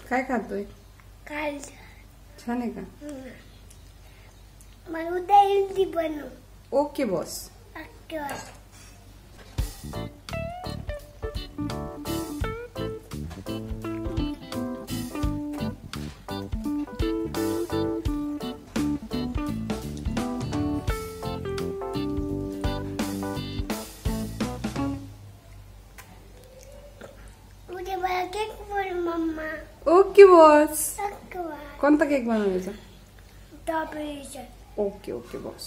काय खातोय? काल छान आहे का? मला उद्या हेल्दी बनव. Okay boss. ओके. उद्या मला केक बनव मम्मा. Okay boss. ओके. कोणता केक बनवायचा? टॉपरेशन. Okay okay boss.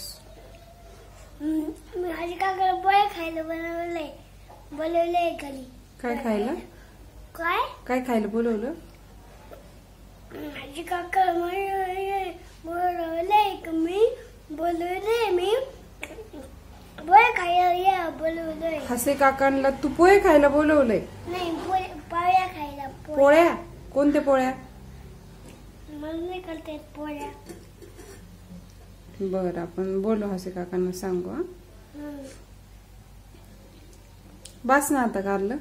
मी आजी काकाला पोहे खायला बोलवलंय घरी. काय खायला? काय खायला बोलवलं? आजी काका बोलवलंय मी पोहे खायला या बोलवलंय. हसे काकांना तू पोहे खायला बोलवलंय? नाही, पोळ्या खायला. पोळ्या? कोणत्या पोळ्या? मला नाही करता पोळ्या. बर, आपण बोलू हसे काकांना सांगू. बस ना आता कारलं.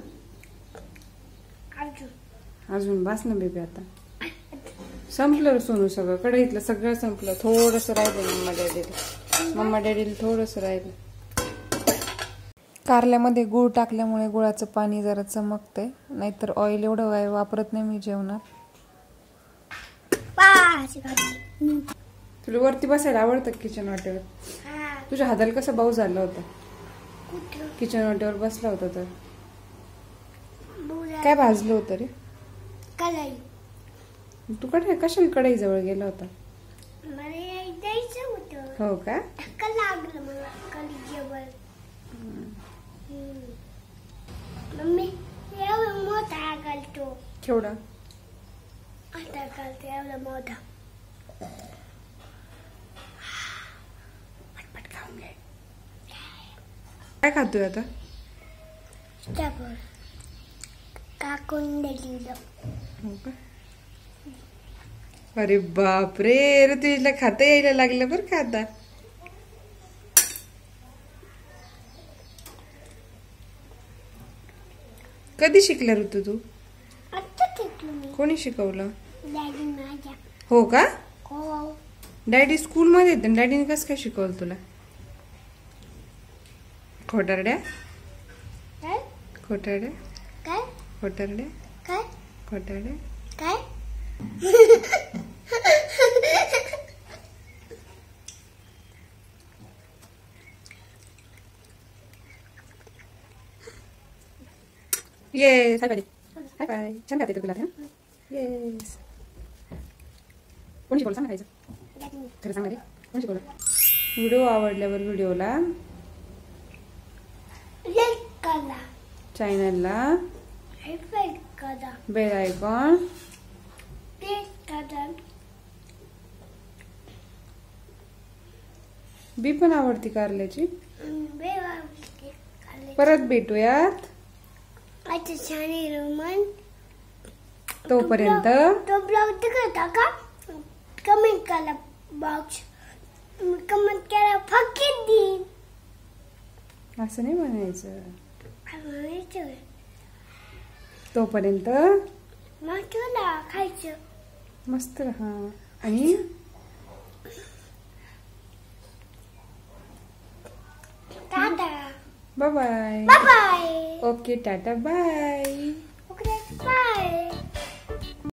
अजून बस ना बेबी. आता संपलं सोनू सगळं. कढईतलं सगळं संपलं. थोडस राहिलं मम्मा डॅडीला थोडस राहिलं. कारल्यामध्ये गुळ टाकल्यामुळे गुळाचं पाणी जरा चमकतंय. नाहीतर ऑइल एवढं काय वापरत नाही मी जेवणात. तुला वरती बसायला आवडतं किचन वाटेवर? तुझ्या हाताला कसा बाऊ झाला होता किचन वाटेवर बसला होता तर? काय भाजलं होतं रे? कढई. तू कशाला कढई जवळ गेला होता? मला द्यायचं होतं. हो का? लागलं मला कढईजवळ. मम्मी एवढा मोठा घालतो. केवढा? आता घालतो एवढा मोठा. पटपट खाऊन घे. काय खातोय आता? काकून दिलं. हो का? अरे बापरे, ऋतुजला खाता यायला लागलं बरं का आता. कधी शिकला ऋतू तू? आता शिकलो मी. कोणी शिकवलं? डॅडी माझ्या. हो का? हो. डॅडी स्कूल मध्ये येते. डॅडीने कसं काय शिकवलं तुला? खोटारड्या काय? खोटारड्या काय? खोटारड्या काय? खोटारड्या काय? Yes. Hi bye. Hi bye. छान खाते तुला. येस. कोणी शिकवलं सांग खायचं? खरं सांग रे, कोणी शिकवलं? व्हिडिओ आवडल्यावर व्हिडिओला लाईक करा. चॅनलला सबस्क्राइब करा. बेल आयकॉन प्रेस करा. बी पण आवडती कारल्याची. बेल परत भेटूयात. अच्छा छान रोमन. तोपर्यंत तो ब्लॉग तिकडे का कमेंट करा. बॉक्स कमेंट करा. फकीर दिन. असं नाही म्हणायचं. म्हणायचं. तोपर्यंत मग तुला खायचं. मस्त राहा. आणि tata. Bye bye. Bye bye. Okay tata bye.